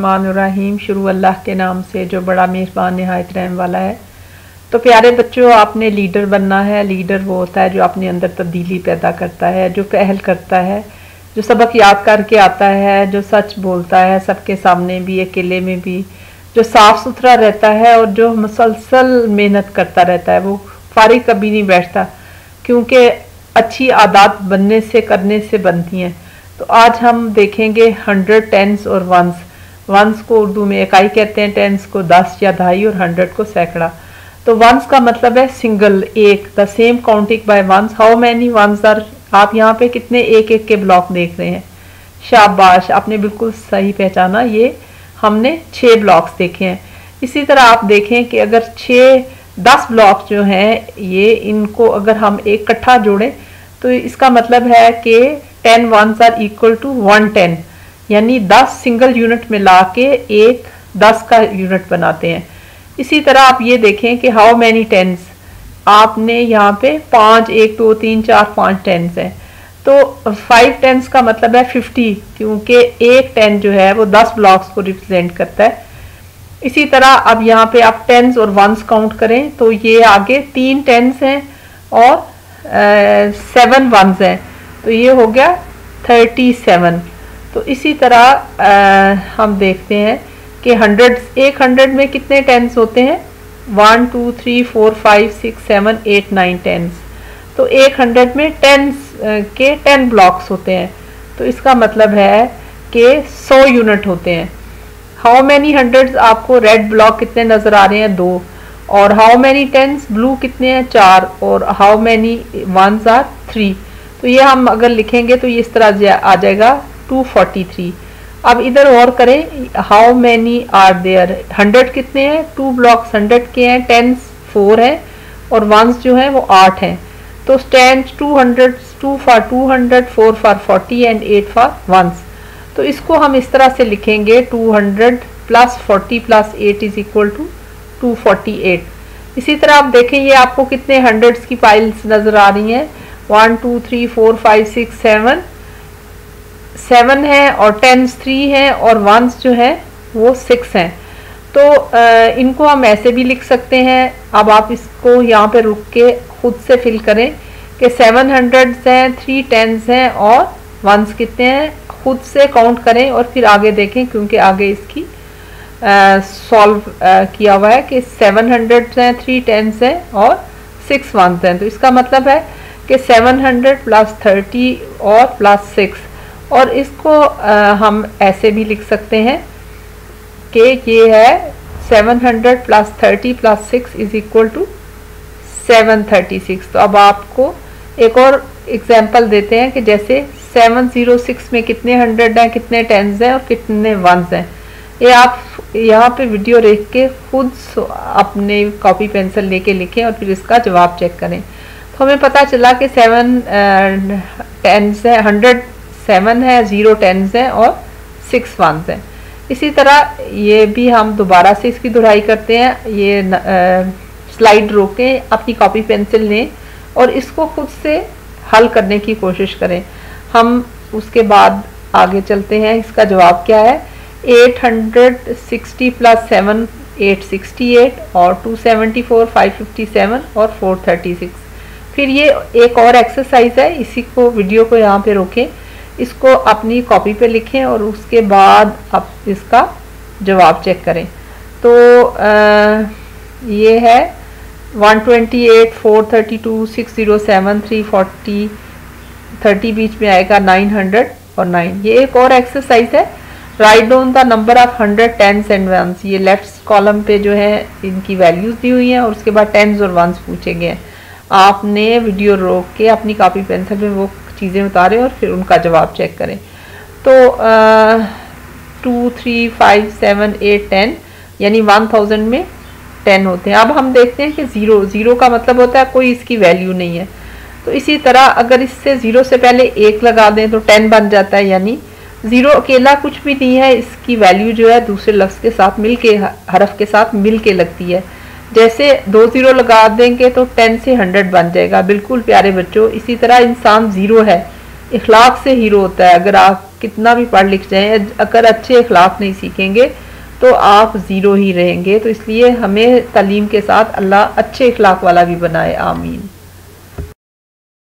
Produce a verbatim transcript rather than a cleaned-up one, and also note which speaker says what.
Speaker 1: बिस्मिल्लाहिर्रहमानिर्रहीम। शुरू अल्लाह के नाम से जो बड़ा मेहरबान निहायत रहम वाला है। तो प्यारे बच्चों, आपने लीडर बनना है। लीडर वो होता है जो अपने अंदर तब्दीली पैदा करता है, जो पहल करता है, जो सबक याद करके आता है, जो सच बोलता है सबके सामने भी, अकेले में भी, जो साफ सुथरा रहता है और जो मुसलसल मेहनत करता रहता है। वो फारिग कभी नहीं बैठता, क्योंकि अच्छी आदत बनने से करने से बनती हैं। तो आज हम देखेंगे हंड्रेड, टेंस और वंस। वंस को उर्दू में इकाई कहते हैं, टेंस को दस या ढाई और हंड्रेड को सैकड़ा। तो वंस का मतलब है सिंगल, एक। The same counting by ones. How many ones are. आप यहाँ पे कितने एक एक के ब्लॉक देख रहे हैं। शाबाश, आपने बिल्कुल सही पहचाना। ये हमने छः ब्लॉक्स देखे हैं। इसी तरह आप देखें कि अगर छः दस ब्लॉक जो हैं, ये इनको अगर हम एक इकट्ठा जोड़ें तो इसका मतलब है कि ten ones are equal to one ten, यानी दस सिंगल यूनिट में ला के एक दस का यूनिट बनाते हैं। इसी तरह आप ये देखें कि हाउ मैनी टेंस। आपने यहाँ पे पाँच, एक दो तीन चार पाँच टेंस हैं। तो फाइव टेंस का मतलब है फिफ्टी, क्योंकि एक टेन जो है वो दस ब्लॉक्स को रिप्रेजेंट करता है। इसी तरह अब यहाँ पे आप टेंस और वंस काउंट करें तो ये आगे तीन टेंस हैं और सेवन वंस हैं, तो ये हो गया थर्टी सेवन। तो इसी तरह आ, हम देखते हैं कि हंड्रेड, एक हंड्रेड में कितने टेंस होते हैं। One two three four five six seven eight nine tens. तो एक हंड्रेड में टेंस के टेन ब्लॉक्स होते हैं। तो इसका मतलब है कि सौ यूनिट होते हैं। हाउ मैनी हंड्रेड्स, आपको रेड ब्लॉक कितने नज़र आ रहे हैं, दो। और हाउ मैनी टेंस, ब्लू कितने हैं, चार। और how many ones are, three. तो ये हम अगर लिखेंगे तो ये इस तरह आ जाएगा टू फोर्टी थ्री। अब इधर और करें, how many are there. Hundred कितने हैं, टू ब्लॉक्स हंड्रेड के हैं, टेंस फोर हैं और वंस जो हैं वो आठ हैं। तो tens two hundred, two for two hundred, four for forty and eight for ones. तो इसको हम इस तरह से लिखेंगे, two hundred plus forty plus eight is equal to two forty eight. इसी तरह आप देखें, ये आपको कितने हंड्रेड्स की फाइल्स नज़र आ रही हैं। One two three four five six seven, seven है और टेंस थ्री है और वंस जो है वो सिक्स हैं। तो आ, इनको हम ऐसे भी लिख सकते हैं। अब आप इसको यहाँ पे रुक के खुद से फिल करें कि सेवन हंड्रेड्स हैं, थ्री टेंस हैं और वंस कितने हैं। खुद से काउंट करें और फिर आगे देखें, क्योंकि आगे इसकी सॉल्व किया हुआ है कि सेवन हंड्रेड्स हैं, थ्री टेंस हैं और सिक्स वंस हैं। तो इसका मतलब है कि सेवन हंड्रेड प्लस थर्टी और प्लस सिक्स। और इसको आ, हम ऐसे भी लिख सकते हैं कि ये है seven hundred plus thirty plus six is equal to seven thirty six. तो अब आपको एक और एग्जांपल देते हैं कि जैसे सेवन ज़ीरो सिक्स में कितने हंड्रेड हैं, कितने टेंस हैं और कितने वंस हैं। ये आप यहाँ पे वीडियो देख के खुद अपने कॉपी पेंसिल लेके लिखें और फिर इसका जवाब चेक करें। तो हमें पता चला कि सेवन टेंस है, हंड्रेड सेवन है, ज़ीरो टेंस है और सिक्स वंस हैं। इसी तरह ये भी हम दोबारा से इसकी दुहराई करते हैं। ये स्लाइड रोकें, अपनी कॉपी पेंसिल लें और इसको खुद से हल करने की कोशिश करें। हम उसके बाद आगे चलते हैं। इसका जवाब क्या है, eight hundred sixty plus seven, eight sixty eight और two seventy four, five fifty seven और फोर थर्टी सिक्स। फिर ये एक और एक्सरसाइज है, इसी को वीडियो को यहाँ पे रोकें, इसको अपनी कॉपी पे लिखें और उसके बाद आप इसका जवाब चेक करें। तो आ, ये है one twenty eight, four thirty two, six zero seven, three forty, thirty बीच में आएगा, नाइन हंड्रेड और नाइन। ये एक और एक्सरसाइज है, write down the number of hundred, tens and ones. ये लेफ्ट कॉलम पे जो है इनकी वैल्यूज दी हुई हैं और उसके बाद टेंस और वंस पूछे गए हैं। आपने वीडियो रोक के अपनी कॉपी पेंसिल में वो चीज़ें उतारें और फिर उनका जवाब चेक करें। तो two three five seven eight ten, यानी वन थाउजेंड में टेन होते हैं। अब हम देखते हैं कि ज़ीरो, ज़ीरो का मतलब होता है कोई इसकी वैल्यू नहीं है। तो इसी तरह अगर इससे ज़ीरो से पहले एक लगा दें तो टेन बन जाता है, यानी ज़ीरो अकेला कुछ भी नहीं है, इसकी वैल्यू जो है दूसरे लफ्ज़ के साथ मिल के, हरफ के साथ मिल के लगती है। जैसे दो ज़ीरो लगा देंगे तो टेन से हंड्रेड बन जाएगा। बिल्कुल प्यारे बच्चों, इसी तरह इंसान ज़ीरो है, इखलाक से हीरो होता है। अगर आप कितना भी पढ़ लिख जाएं, अगर अच्छे अखलाक नहीं सीखेंगे तो आप ज़ीरो ही रहेंगे। तो इसलिए हमें तालीम के साथ अल्लाह अच्छे अखलाक वाला भी बनाए। आमीन।